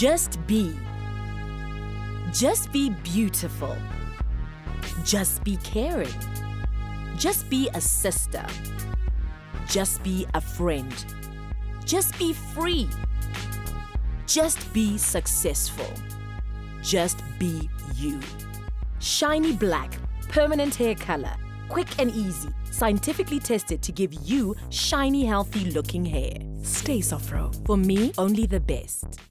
Just be. Just be beautiful. Just be caring. Just be a sister. Just be a friend. Just be free. Just be successful. Just be you. Shiny black, permanent hair color, quick and easy, scientifically tested to give you shiny, healthy looking hair. Sta-Sof-Fro. For me, only the best.